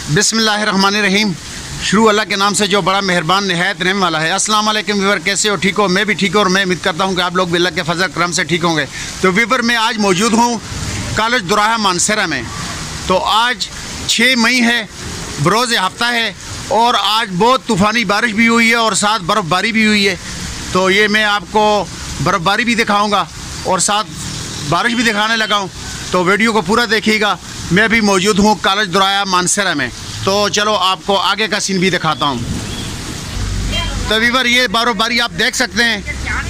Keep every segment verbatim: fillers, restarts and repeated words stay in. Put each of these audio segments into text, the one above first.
बिस्मिल्लाहिर्रहमानिर्रहीम। शुरू अल्लाह के नाम से जो बड़ा मेहरबान निहायत रहम वाला है। अस्सलाम वालेकुम वीवर, कैसे हो? ठीक हो? मैं भी ठीक हूँ और मैं उम्मीद करता हूँ कि आप लोग भी अल्लाह के फजल करम से ठीक होंगे। तो वीवर मैं आज मौजूद हूँ कॉलेज दोराहा मानसरा में। तो आज छः मई है, बरोज़ हफ्ता है और आज बहुत तूफ़ानी बारिश भी हुई है और साथ बर्फ़बारी भी हुई है। तो ये मैं आपको बर्फ़बारी भी दिखाऊँगा और साथ बारिश भी दिखाने लगा हूँ, तो वीडियो को पूरा देखिएगा। मैं भी मौजूद हूँ कॉलेज दोराहा मानसरा में। तो चलो आपको आगे का सीन भी दिखाता हूँ। तो वीवर ये बर्फ़बारी आप देख सकते हैं,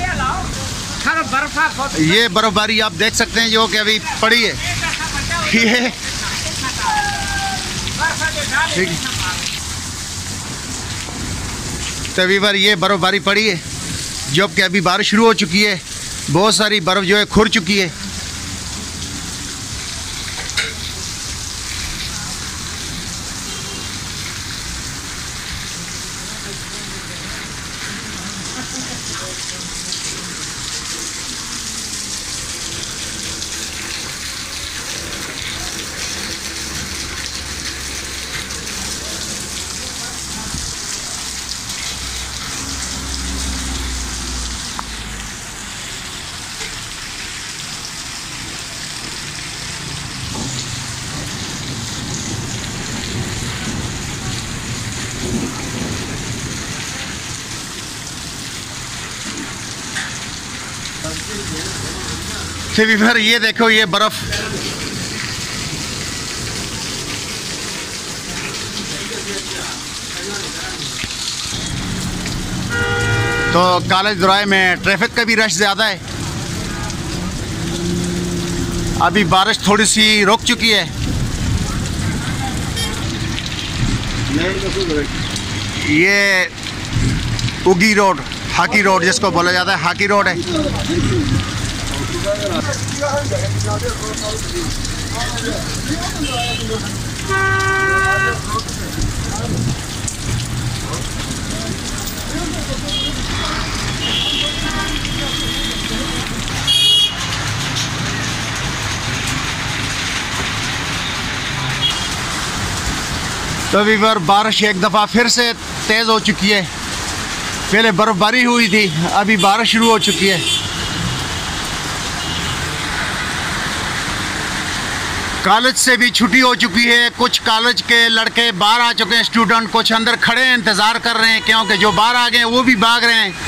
ये बर्फ़बारी आप देख सकते हैं जो कि अभी पड़ी है। ये ठीक है, तो वीवर ये बर्फ़बारी पड़ी है जो कि अभी बारिश शुरू हो चुकी है। बहुत सारी बर्फ़ जो है खुर चुकी है। तो वीवर ये देखो ये बर्फ़, तो कॉलेज दोराहा में ट्रैफिक का भी रश ज़्यादा है। अभी बारिश थोड़ी सी रुक चुकी है। ये उगी रोड, हाकी रोड जिसको बोला जाता है, हाकी रोड है। तो वीवर बारिश एक दफ़ा फिर से तेज़ हो चुकी है। पहले बर्फ़बारी हुई थी, अभी बारिश शुरू हो चुकी है। कॉलेज से भी छुट्टी हो चुकी है। कुछ कॉलेज के लड़के बाहर आ चुके हैं, स्टूडेंट कुछ अंदर खड़े हैं, इंतज़ार कर रहे हैं, क्योंकि जो बाहर आ गए हैं वो भी भाग रहे हैं।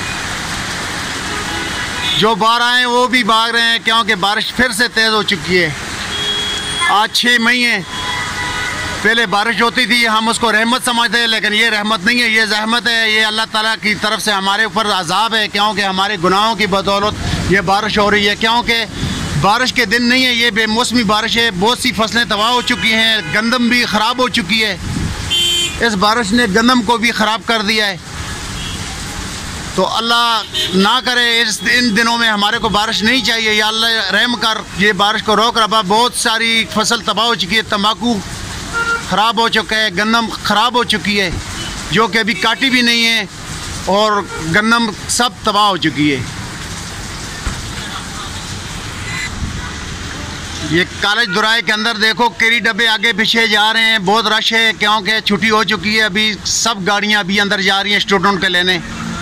जो बाहर आए हैं वो भी भाग रहे हैं क्योंकि बारिश फिर से तेज़ हो चुकी है। आज छः मई है। पहले बारिश होती थी, हम उसको रहमत समझते हैं, लेकिन ये रहमत नहीं है, ये ज़हमत है। ये अल्लाह ताला की तरफ से हमारे ऊपर अज़ाब है, क्योंकि हमारे गुनाहों की बदौलत ये बारिश हो रही है। क्योंकि बारिश के दिन नहीं है, ये बेमौसमी बारिश है। बहुत सी फसलें तबाह हो चुकी हैं, गंदम भी ख़राब हो चुकी है। इस बारिश ने गंदम को भी ख़राब कर दिया है। तो अल्लाह ना करे इस इन दिनों में हमारे को बारिश नहीं चाहिए। या अल्लाह रहम कर, ये बारिश को रोक रहा। बहुत सारी फसल तबाह हो चुकी है, तंबाकू ख़राब हो चुका है, गंदम ख़राब हो चुकी है जो कि अभी काटी भी नहीं है, और गंदम सब तबाह हो चुकी है। ये कॉलेज दोराहा के अंदर देखो केरी डब्बे आगे पीछे जा रहे हैं, बहुत रश है क्योंकि छुट्टी हो चुकी है। अभी सब गाड़ियां अभी अंदर जा रही हैं स्टूडेंट के लेने।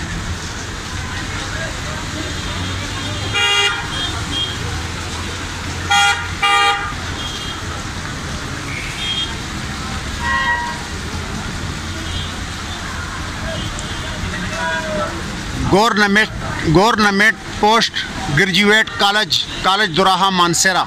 Government government post graduate college college Doraha मानसरा।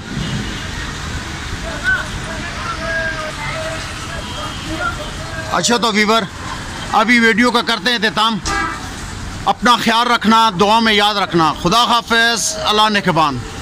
अच्छा तो वीवर अभी वीडियो का करते हैं इख्तिताम। अपना ख्याल रखना, दुआ में याद रखना। खुदा हाफ़िज़, अल्लाह निगहबान।